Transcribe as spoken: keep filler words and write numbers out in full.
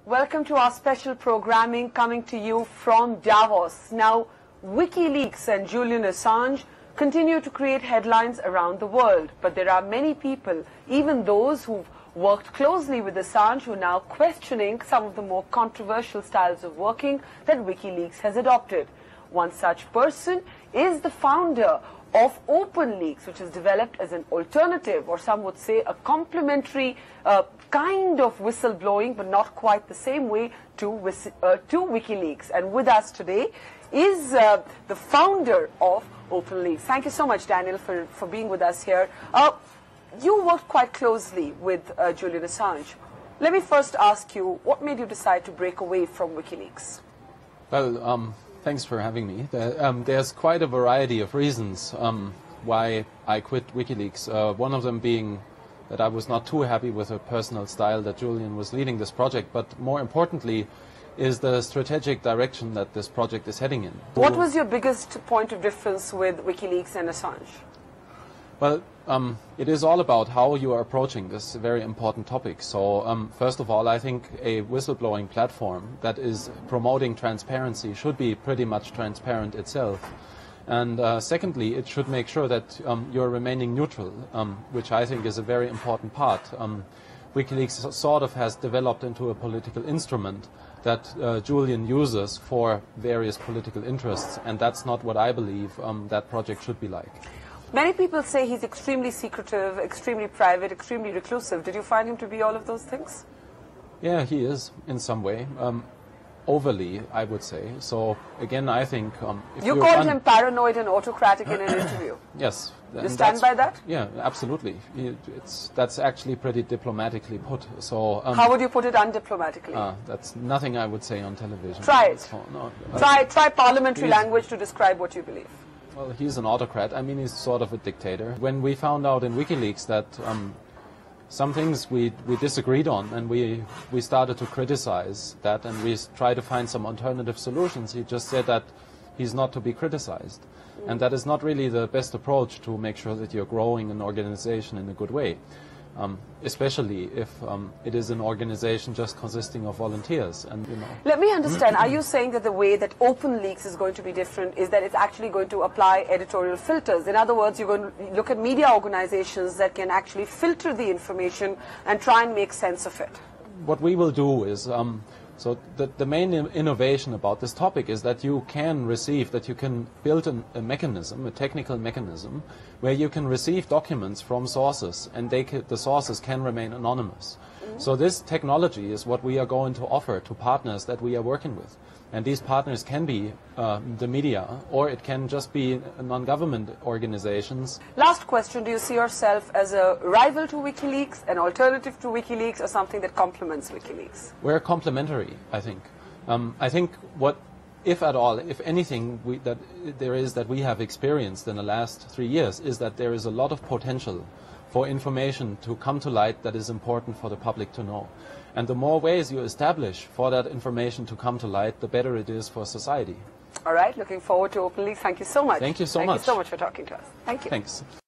Welcome to our special programming coming to you from Davos. Now, WikiLeaks and Julian Assange continue to create headlines around the world, but there are many people, even those who've worked closely with Assange, who are now questioning some of the more controversial styles of working that WikiLeaks has adopted. One such person is the founder of OpenLeaks, which is developed as an alternative, or some would say a complementary uh, kind of whistleblowing, but not quite the same way to, uh, to WikiLeaks. And with us today is uh, the founder of OpenLeaks. Thank you so much, Daniel, for, for being with us here. Uh, you worked quite closely with uh, Julian Assange. Let me first ask you, what made you decide to break away from WikiLeaks? Well, um, thanks for having me. There, um, there's quite a variety of reasons um, why I quit WikiLeaks. Uh, one of them being that I was not too happy with the personal style that Julian was leading this project, but more importantly is the strategic direction that this project is heading in. What was your biggest point of difference with WikiLeaks and Assange? Well, um, it is all about how you are approaching this very important topic. So, um, first of all, I think a whistleblowing platform that is promoting transparency should be pretty much transparent itself. And uh, secondly, it should make sure that um, you're remaining neutral, um, which I think is a very important part. Um, WikiLeaks sort of has developed into a political instrument that uh, Julian uses for various political interests, and that's not what I believe um, that project should be like. Many people say he's extremely secretive, extremely private, extremely reclusive. Did you find him to be all of those things? Yeah, he is, in some way. Um, overly, I would say. So, again, I think... Um, if you called him paranoid and autocratic in an interview. Yes. You stand by that? Yeah, absolutely. It's, that's actually pretty diplomatically put. So um, how would you put it undiplomatically? Uh, that's nothing I would say on television. Try it. So, no, uh, try, try parliamentary language to describe what you believe. Well, he's an autocrat. I mean, he's sort of a dictator. When we found out in WikiLeaks that um, some things we, we disagreed on, and we, we started to criticize that, and we tried to find some alternative solutions, he just said that he's not to be criticized. Mm. And that is not really the best approach to make sure that you're growing an organization in a good way. Um, especially if um, it is an organization just consisting of volunteers. And, you know. Let me understand, are you saying that the way that OpenLeaks is going to be different is that it's actually going to apply editorial filters? In other words, you're going to look at media organizations that can actually filter the information and try and make sense of it? What we will do is, um, so the, the main innovation about this topic is that you can receive, that you can build an, a mechanism, a technical mechanism, where you can receive documents from sources, and they can, the sources can remain anonymous. Mm-hmm. So this technology is what we are going to offer to partners that we are working with. And these partners can be uh, the media, or it can just be non-government organizations. Last question, do you see yourself as a rival to WikiLeaks, an alternative to WikiLeaks, or something that complements WikiLeaks? We're complementary, I think. Um, I think what, if at all, if anything we, that there is that we have experienced in the last three years, is that there is a lot of potential for information to come to light that is important for the public to know. And the more ways you establish for that information to come to light, the better it is for society. All right, looking forward to OpenLeaks. Thank you so much. Thank you so Thank much. Thank you so much for talking to us. Thank you. Thanks.